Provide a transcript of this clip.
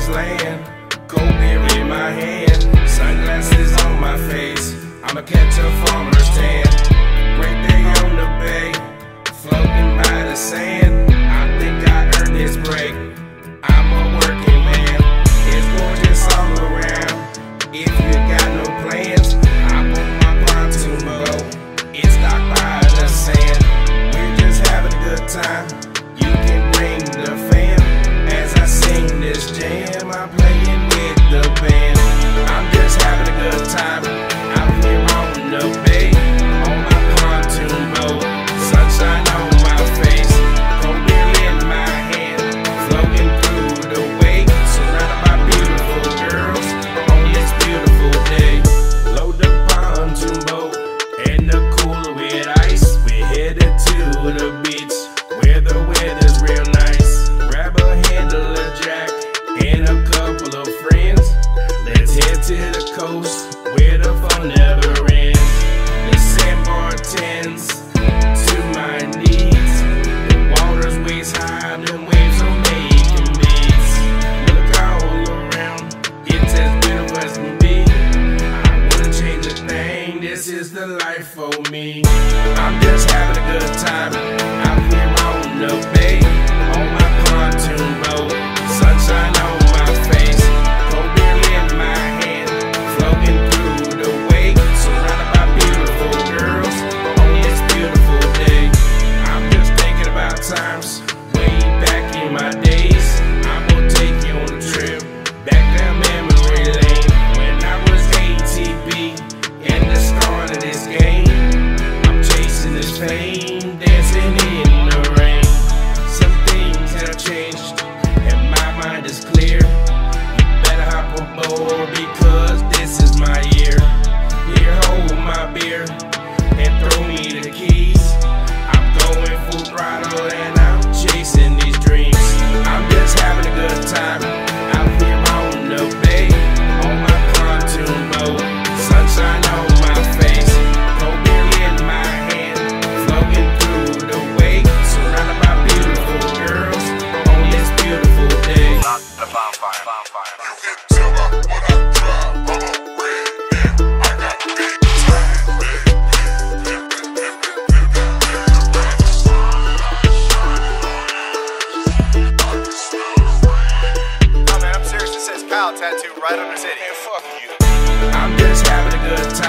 promised land. Cold beer in my hand, sunglasses on my face. I'ma catch a farmer's tan. Great day on the bay, floating by the sand. I think I earned this break. I'm a working man. It's gorgeous all around. If you got no plans, I put my pontoon boat. It's docked by the sand. We're just having a good time. You can bring the fam. As I sing this jam, I'm playing with the band. I'm just having a good time out here on the bay, on my pontoon boat, sunshine on my face, cold beer in my hand, floating through the wake, surrounded by beautiful girls on this beautiful day. Load the pontoon boat and the cooler with ice. We're headed to the beach where the weather's real nice. Grab a handle of Jack and a couple of friends. Let's head to the coast where the fun never ends. The sandbar tends to my needs. The water's waist high, the waves are making beats. Look all around, it's as beautiful as can be. I wouldn't change a thing, this is the life for me. I'm just having a good time out here on the bay, on my pontoon boat, sunshine on my face, cold beer in my hand, floating through the wake, surrounded by beautiful girls on this beautiful day. I'm just thinking about times way back in my days. I'm gonna take you on a trip back down memory lane when I was ATB and the start of this game. I'm chasing this fame, dancing in the rain. Some things have changed and my mind is clear. You better hop aboard because this is my year. Here, hold my beer and throw me the keys. I'm going full throttle and I'm chasing these dreams. I'm just having a good time out here on the bay, on my pontoon boat, sunshine on my face, cold beer in my hand, floating through the wake, surrounded by beautiful girls on this beautiful day. The bonfire. You can tell by what I drive, I'm a redneck. I got big time, Oh man, I'm serious. It says Kyle tattoo right on his head. Man, fuck you. I'm just having a good time.